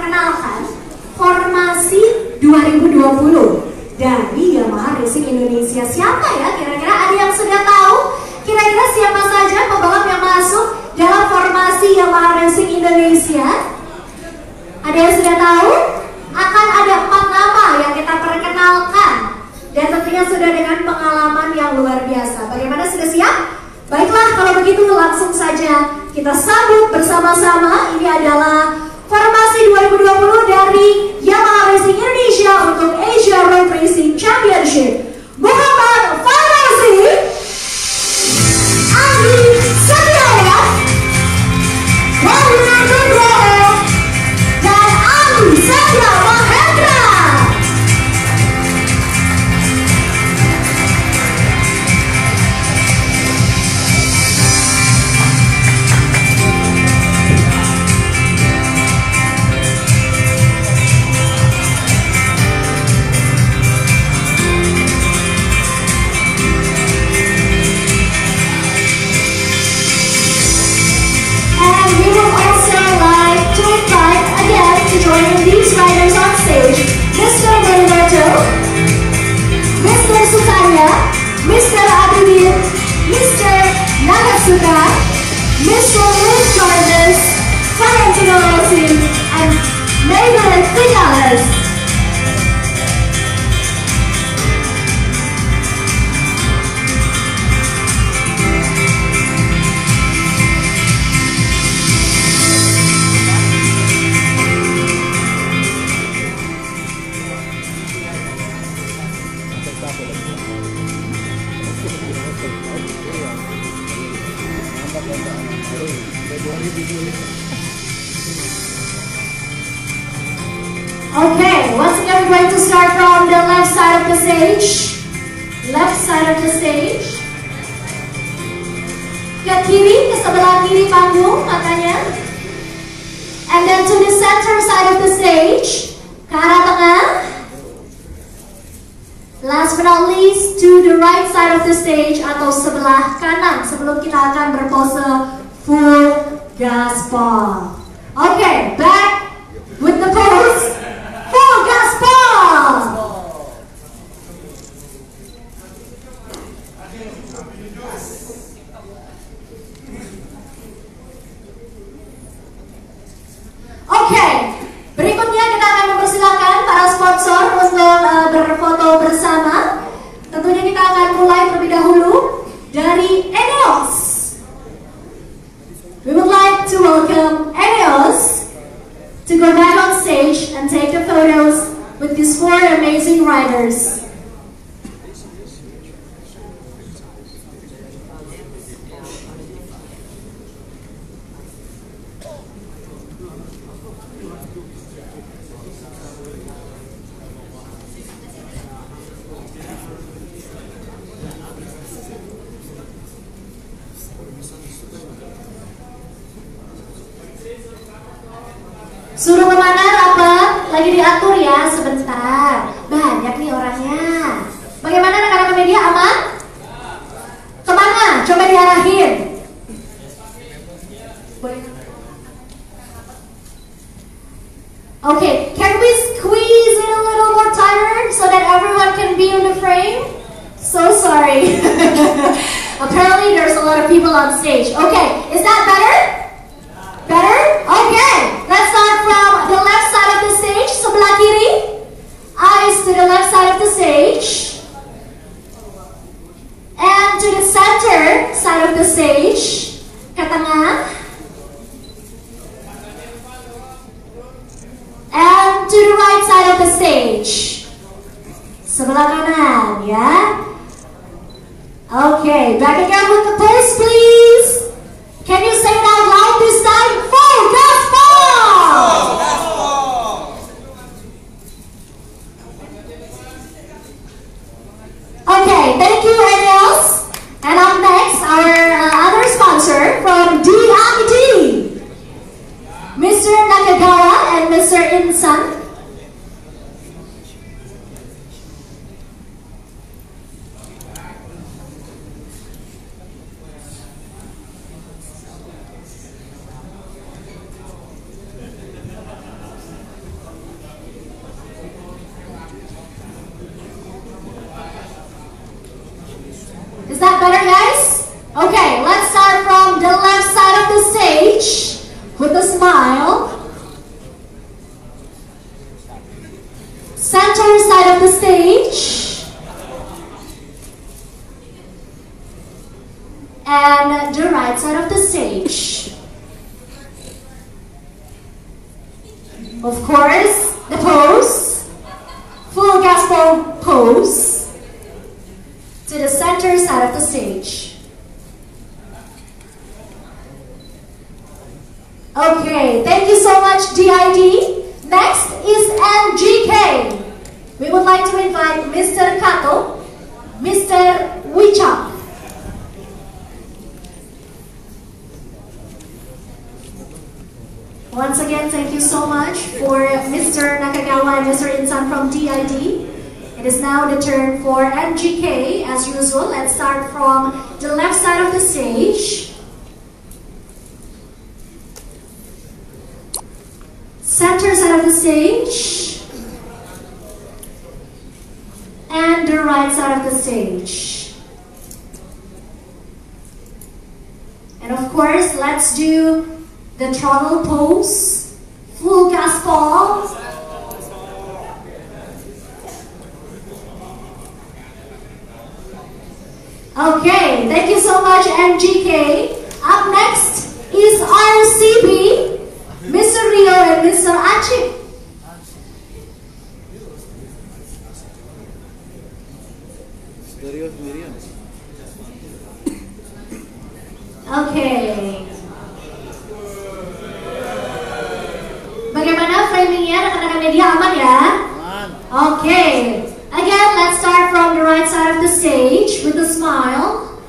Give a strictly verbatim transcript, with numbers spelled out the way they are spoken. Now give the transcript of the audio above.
memperkenalkan formasi dua ribu dua puluh dari Yamaha Racing Indonesia. Siapa ya? Kira-kira ada yang sudah tahu? Kira-kira siapa saja pembalap yang masuk dalam formasi Yamaha Racing Indonesia? Ada yang sudah tahu? Akan ada empat nama yang kita perkenalkan, dan tentunya sudah dengan pengalaman yang luar biasa. Bagaimana, sudah siap? Baiklah, kalau begitu langsung saja kita sambut bersama-sama. Ini adalah formasi dua ribu dua puluh dari Yamaha Racing Indonesia untuk Asia Road Racing Championship. Muhammad Farazi, Adi Setiawan, Wahyu Nugroho, dan Ali Satya Mahendra. Joining these riders on stage, Mister Beriberto, Mister Sukanya, Mister Abidin, Mister Nagasuka, Mister Luis Jarvis, Valentino Rossi, and Megan Vinales. Okay, once again we're going to start from the left side of the stage. Left side of the stage. Ke kiri, ke sebelah kiri panggung matanya. And then to the center side of the stage. Ke arah tengah. Last but not least, to the right side of the stage atau sebelah kanan sebelum kita akan berpose full gaspol. Okay, back with the pose. Full gaspol. Okay, berikutnya kita akan mempersilahkan para sponsor untuk uh, berfoto bersama. Tentunya kita akan mulai terlebih dahulu dari Eneos. We would like to welcome Eneos to go back on stage and take the photos with these four amazing riders. Suruh kemana rapat? Lagi diatur ya, sebentar. Banyak nih orangnya. Bagaimana rekan-rekan media, aman? Kemana? Coba diarahin. Okay, can we squeeze in a little more tighter so that everyone can be in the frame? So sorry. Apparently there's a lot of people on stage. Okay, is that better? Better? Okay, let's start from the left side of the stage, sebelah kiri. Eyes to the left side of the stage. And to the center side of the stage, ke tengah. And to the right side of the stage, sebelah kanan ya. Okay, back again with the pose please. Can you say it out loud this time? Full gaspol! Okay, thank you Eneos. And up next, our uh, other sponsor from D I D, Mister Nakagawa and Mister Insan. and the right side of the stage. Of course, the pose, full gospel pose, to the center side of the stage. Okay, thank you so much, D I D. Next is M G K. We would like to invite Mister Kato, Mister Wicca. Once again, thank you so much for Mister Nakagawa and Mister Insan from D I D. It is now the turn for M G K. As usual, let's start from the left side of the stage. Center side of the stage. And the right side of the stage. And of course, let's do the throttle pose, full gospel. Okay, thank you so much, M G K. Up next is R C B, Mister Rio and Mister Achik. Okay. Bagaimana framingnya, rekan-rekan media, aman ya? Okay. Again, let's start from the right side of the stage with a smile.